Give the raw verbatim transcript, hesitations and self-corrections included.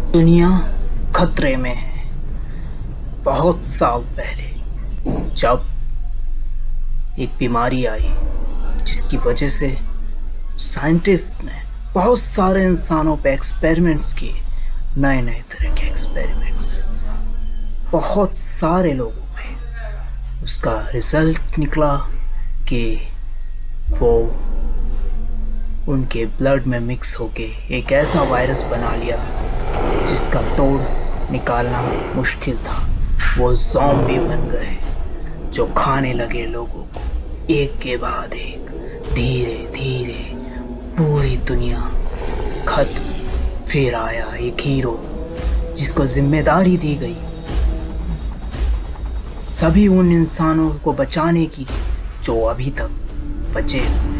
दुनिया खतरे में है। बहुत साल पहले जब एक बीमारी आई जिसकी वजह से साइंटिस्ट ने बहुत सारे इंसानों पे एक्सपेरिमेंट्स किए, नए नए तरह के एक्सपेरिमेंट्स बहुत सारे लोगों पे। उसका रिजल्ट निकला कि वो उनके ब्लड में मिक्स होके एक ऐसा वायरस बना लिया जिसका तोड़ निकालना मुश्किल था। वो ज़ॉम्बी बन गए जो खाने लगे लोगों को एक के बाद एक। धीरे धीरे पूरी दुनिया खत्म। फिर आया एक हीरो जिसको जिम्मेदारी दी गई सभी उन इंसानों को बचाने की जो अभी तक बचे हुए।